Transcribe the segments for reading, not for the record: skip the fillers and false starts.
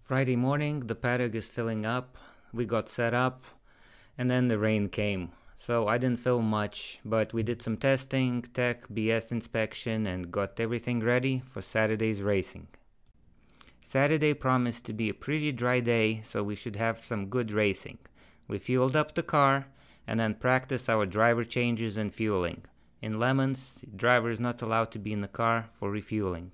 Friday morning, the paddock is filling up, we got set up, and then the rain came. So I didn't film much, but we did some testing, tech, BS inspection, and got everything ready for Saturday's racing. Saturday promised to be a pretty dry day, so we should have some good racing. We fueled up the car, and then practiced our driver changes and fueling. In Lemons, the driver is not allowed to be in the car for refueling.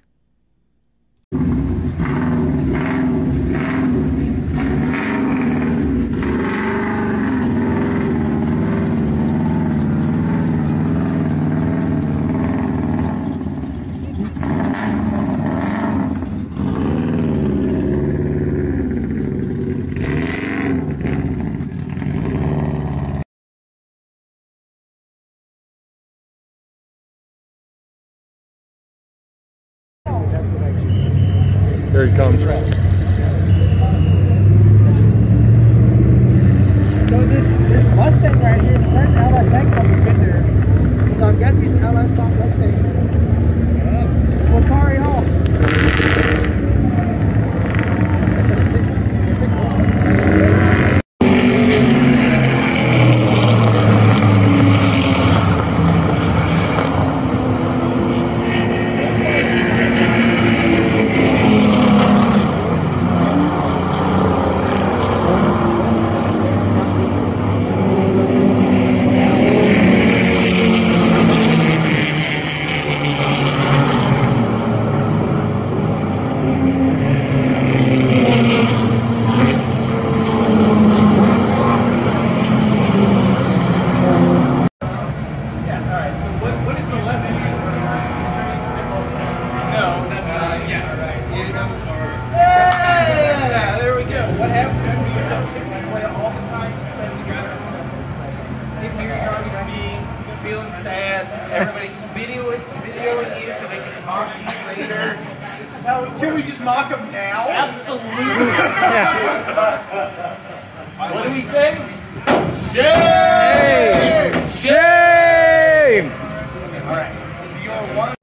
There he comes. So this Mustang right here says LSX on the fender. So I'm guessing it's LS on Mustang. What car are y'all? Feeling sad. Everybody's videoing you so they can mock you later. This is how can we just mock them now? Absolutely. What do we say? Shame! Shame! All right. This is your one.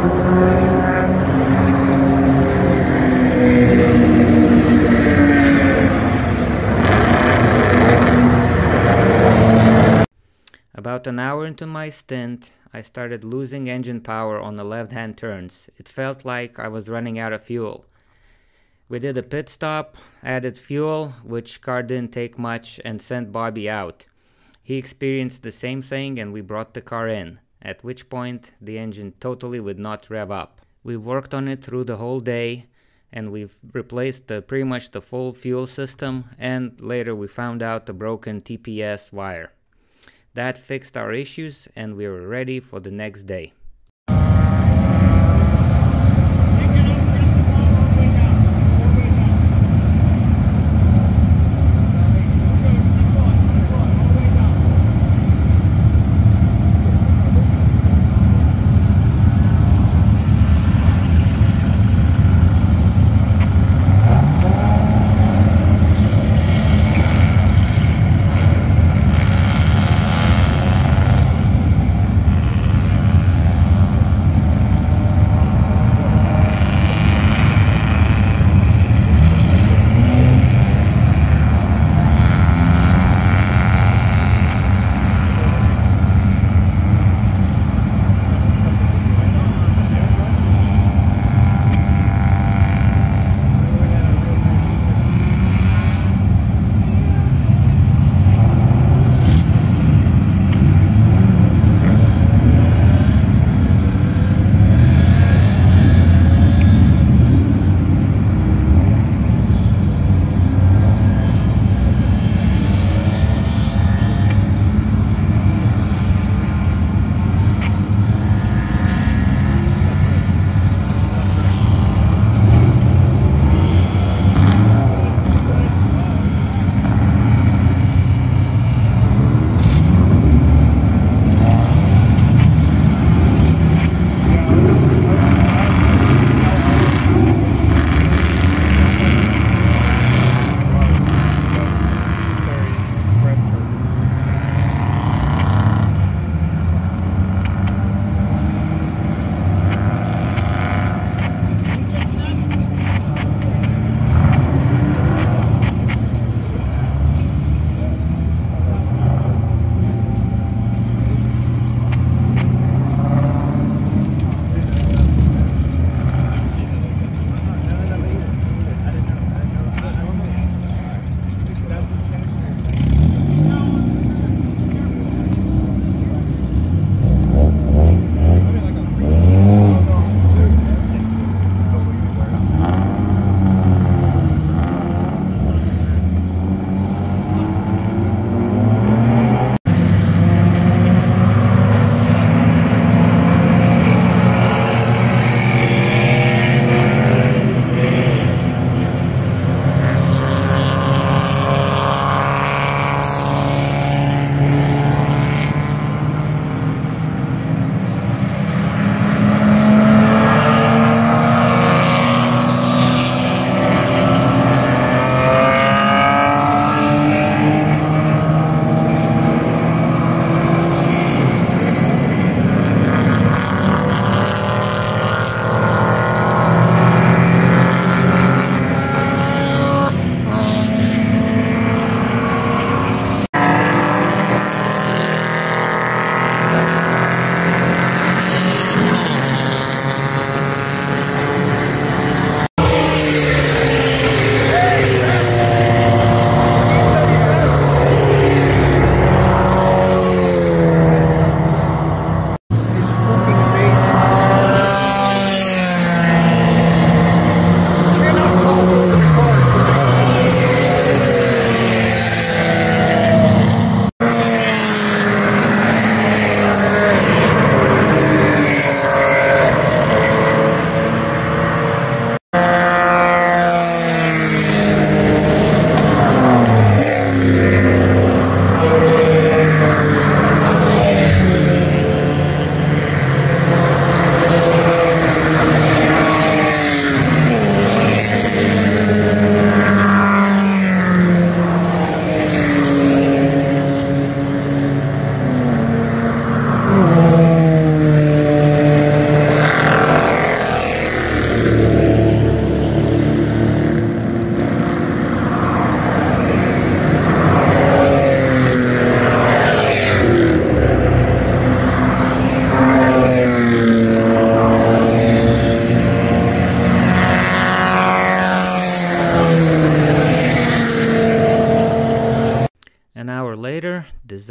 About an hour into my stint, I started losing engine power on the left-hand turns. It felt like I was running out of fuel. We did a pit stop, added fuel, which car didn't take much, and sent Bobby out. He experienced the same thing and we brought the car in, at which point the engine totally would not rev up. We worked on it through the whole day and we've replaced pretty much the full fuel system, and later we found out the broken TPS wire. That fixed our issues and we were ready for the next day.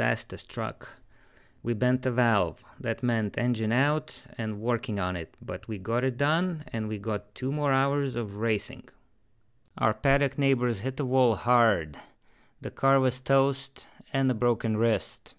fastest truck. We bent a valve. That meant engine out and working on it, but we got it done and we got 2 more hours of racing. Our paddock neighbors hit the wall hard. The car was toast and a broken wrist.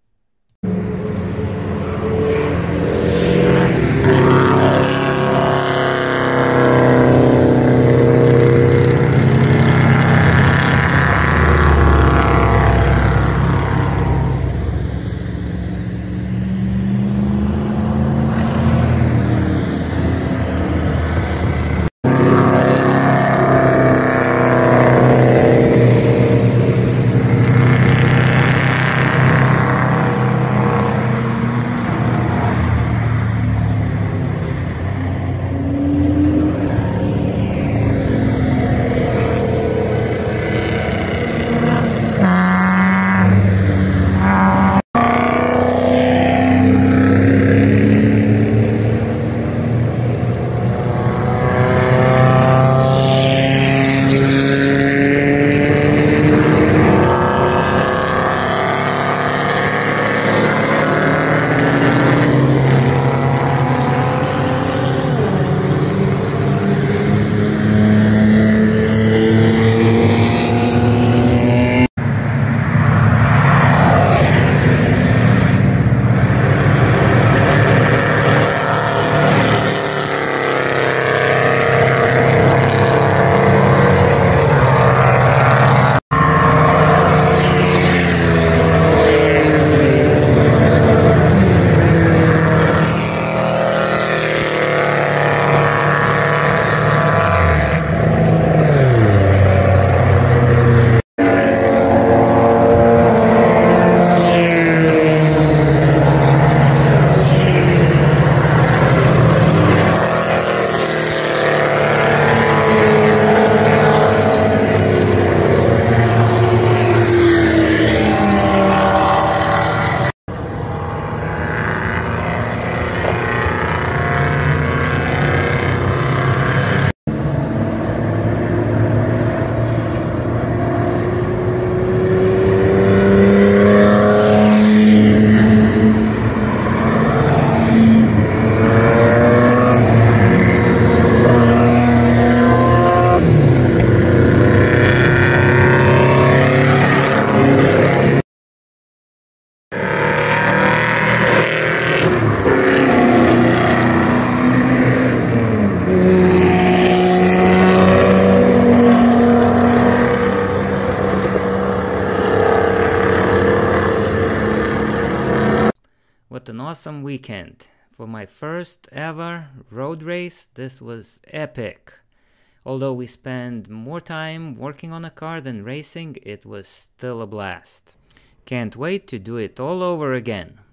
What an awesome weekend. For my first ever road race, this was epic. Although we spent more time working on a car than racing, it was still a blast. Can't wait to do it all over again.